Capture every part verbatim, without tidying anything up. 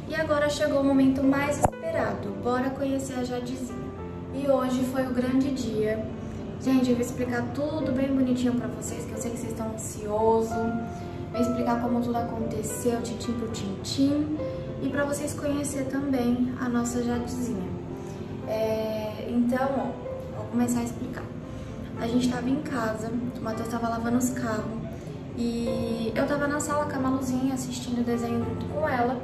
E agora chegou o momento mais esperado, bora conhecer a Jadezinha. E hoje foi o grande dia. Gente, eu vou explicar tudo bem bonitinho pra vocês, que eu sei que vocês estão ansiosos. Vou explicar como tudo aconteceu, tintim por tintim. E pra vocês conhecerem também a nossa Jadezinha. É, então, ó, vou começar a explicar. A gente tava em casa, o Matheus tava lavando os carros. E eu tava na sala com a Maluzinha assistindo o desenho junto com ela.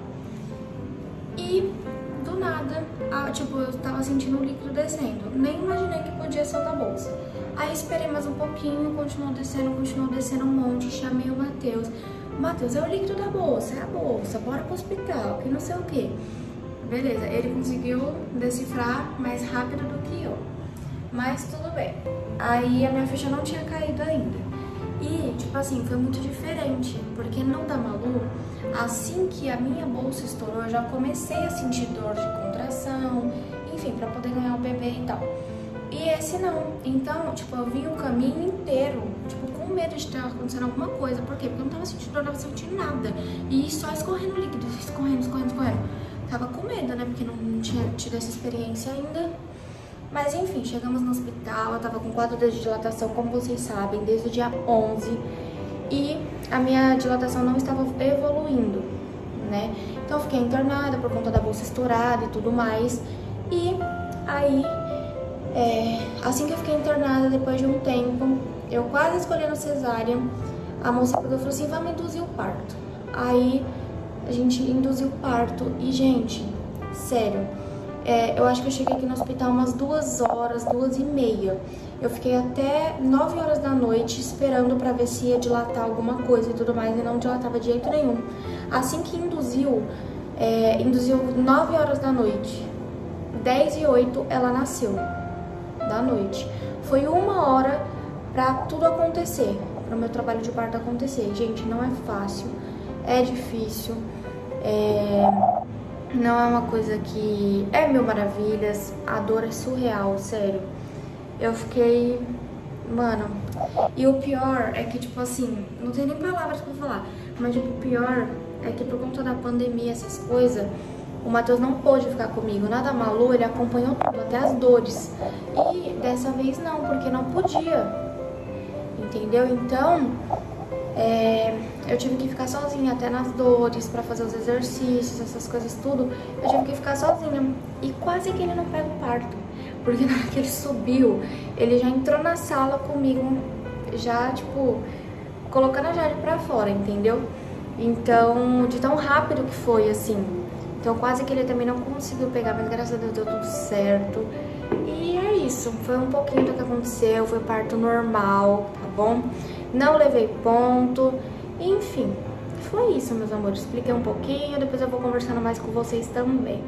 E do nada, ah, tipo, eu tava sentindo o líquido descendo. Nem imaginei que podia ser o da bolsa. Aí esperei mais um pouquinho, continuou descendo, continuou descendo um monte. Chamei o Matheus. Matheus, é o líquido da bolsa, é a bolsa, bora pro hospital, que não sei o que. Beleza, ele conseguiu decifrar mais rápido do que eu. Mas tudo bem. Aí a minha ficha não tinha caído ainda. E, tipo assim, foi muito diferente, porque no da Malu, assim que a minha bolsa estourou, eu já comecei a sentir dor de contração, enfim, pra poder ganhar o bebê e tal. E esse não. Então, tipo, eu vi o caminho inteiro, tipo, com medo de ter acontecido alguma coisa. Por quê? Porque eu não tava sentindo dor, não tava sentindo nada. E só escorrendo líquido, escorrendo, escorrendo, escorrendo. Tava com medo, né? Porque não tinha tido essa experiência ainda. Mas enfim, chegamos no hospital, eu tava com quatro dias de dilatação, como vocês sabem, desde o dia onze. E a minha dilatação não estava evoluindo, né? Então eu fiquei internada por conta da bolsa estourada e tudo mais. E aí, é, assim que eu fiquei internada, depois de um tempo, eu quase escolhendo cesárea, a moça pegou e falou assim, vamos induzir o parto. Aí a gente induziu o parto e, gente, sério, É, eu acho que eu cheguei aqui no hospital umas duas horas, duas e meia. Eu fiquei até nove horas da noite esperando pra ver se ia dilatar alguma coisa e tudo mais, e não dilatava de jeito nenhum. Assim que induziu, é, induziu nove horas da noite, dez e oito ela nasceu, da noite. Foi uma hora pra tudo acontecer, para o meu trabalho de parto acontecer. Gente, não é fácil, é difícil, é... não é uma coisa que é mil maravilhas, a dor é surreal, sério. Eu fiquei, mano, e o pior é que, tipo assim, não tem nem palavras pra falar, mas tipo, o pior é que por conta da pandemia, essas coisas, o Matheus não pôde ficar comigo, nada Malu, ele acompanhou tudo, até as dores. E dessa vez não, porque não podia, entendeu? Então, É, eu tive que ficar sozinha até nas dores pra fazer os exercícios, essas coisas tudo. Eu tive que ficar sozinha e quase que ele não pega o parto, porque na hora que ele subiu, ele já entrou na sala comigo, já tipo colocando a Jade pra fora, entendeu? Então, de tão rápido que foi assim, então quase que ele também não conseguiu pegar, mas graças a Deus deu tudo certo. E é isso, foi um pouquinho do que aconteceu, foi parto normal, tá bom? Não levei ponto, enfim, foi isso, meus amores. Expliquei um pouquinho, depois eu vou conversando mais com vocês também.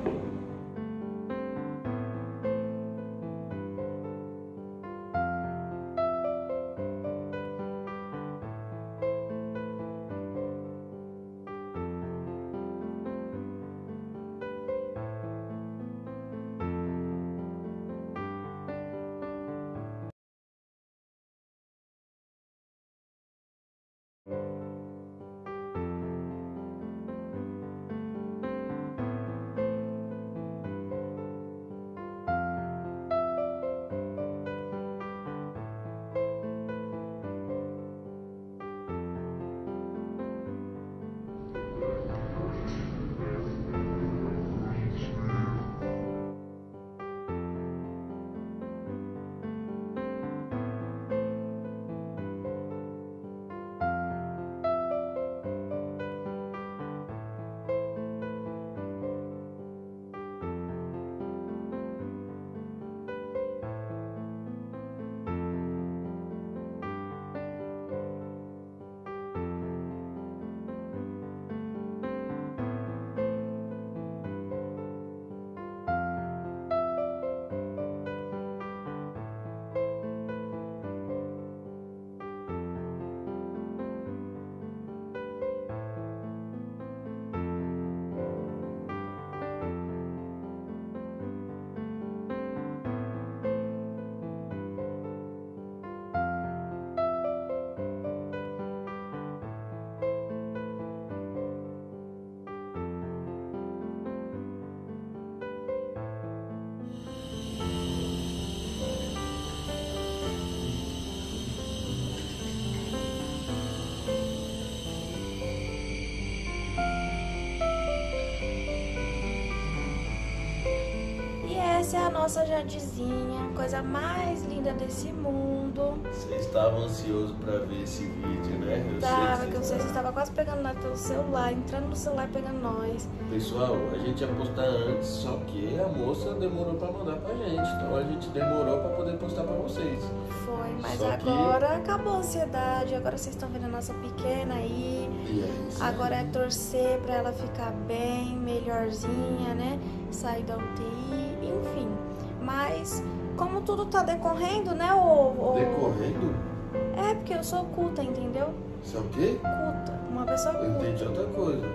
Essa é a nossa Jadezinha, coisa mais linda desse mundo. Vocês estavam ansiosos pra ver esse vídeo, né? Eu Tava, sei que vocês estavam quase pegando lá pelo celular, entrando no celular e pegando nós. Pessoal, a gente ia postar antes, só que a moça demorou pra mandar pra gente. Então a gente demorou pra poder postar pra vocês. Foi, mas Só que- agora acabou a ansiedade, agora vocês estão vendo a nossa pequena aí. E é isso. Agora é torcer pra ela ficar bem, melhorzinha, né? Sair da U T I, enfim. Mas como tudo tá decorrendo, né? O, o... Decorrendo? É, porque eu sou culta, entendeu? Isso é o quê? Culta, uma pessoa Eu culta. entendi outra coisa.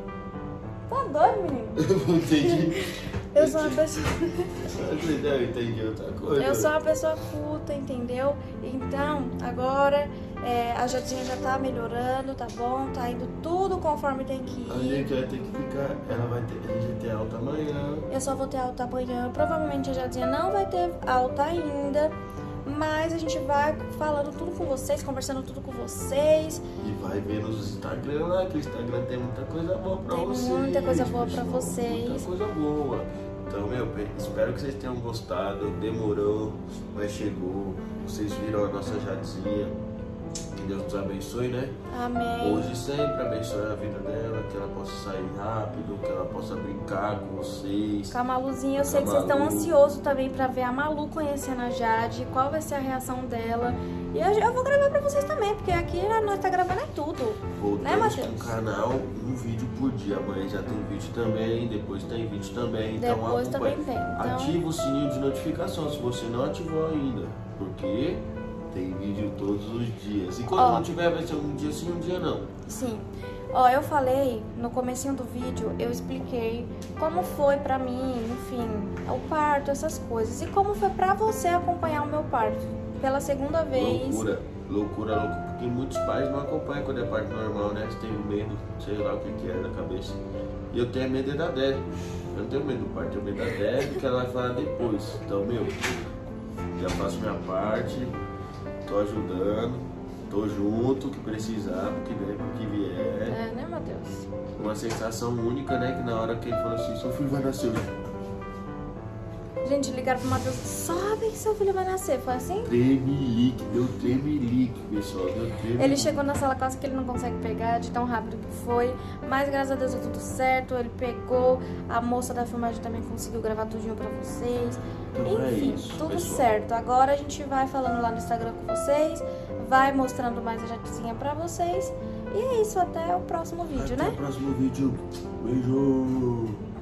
Tá doido, menino? Eu entendi. Eu sou uma pessoa... Eu entendi outra coisa. Eu sou uma pessoa culta, entendeu? Então, agora é, a Jadinha já tá melhorando, tá bom? Tá indo tudo conforme tem que A ir. gente vai ter que ficar. Ela vai ter. A gente vai ter alta amanhã. Eu só vou ter alta amanhã. Provavelmente a Jadinha não vai ter alta ainda. Mas a gente vai falando tudo com vocês, conversando tudo com vocês. E vai ver nos Instagram lá, que o Instagram tem muita coisa boa pra Tem vocês. muita coisa boa pra pessoal, vocês. Muita coisa boa. Então, meu, espero que vocês tenham gostado. Demorou, mas chegou. Vocês viram a nossa Jadzinha. Que Deus nos abençoe, né? Amém. Hoje sempre abençoe a vida dela, que ela possa sair rápido, que ela possa brincar com vocês. Com a Maluzinha, eu sei Com que a vocês estão Malu. ansiosos também pra ver a Malu conhecendo a Jade, qual vai ser a reação dela. E eu, eu vou gravar pra vocês também, porque aqui nós tá gravando é tudo. Voltamos Né, Matheus? com o canal, um vídeo por dia. Amanhã já tem vídeo também, depois tem vídeo também. Então Depois acompanhe. também tem. Então- Ativa o sininho de notificação se você não ativou ainda, porque tem vídeo todos os dias. E quando Ó. não tiver, vai ser um dia sim, um dia não. Sim. Ó, eu falei no comecinho do vídeo, eu expliquei como foi pra mim, enfim, o parto, essas coisas. E como foi pra você acompanhar o meu parto pela segunda vez. Loucura, loucura, loucura. Porque muitos pais não acompanham quando é parto normal, né? Eles têm medo, sei lá o que, que é da cabeça. E eu tenho medo da Débora. Eu não tenho medo do parto, eu tenho medo da Débora, que ela vai falar depois. Então, meu, já faço minha parte, tô ajudando, tô junto, que precisar, porque der, porque vier. É, né, Matheus? Uma sensação única, né? Que na hora que ele falou assim, seu filho vai nascer hoje. Gente, ligaram pro Matheus, sabe que seu filho vai nascer, foi assim? Tremelique, deu tremelique, pessoal, deu tremelique. Ele chegou na sala quase que ele não consegue pegar de tão rápido que foi, mas graças a Deus deu tudo certo, ele pegou, a moça da filmagem também conseguiu gravar tudinho pra vocês. Então é Enfim, isso, tudo pessoal. certo. Agora a gente vai falando lá no Instagram com vocês, vai mostrando mais a Jadezinha pra vocês. E é isso, até o próximo vídeo, Até né? o próximo vídeo. Beijo!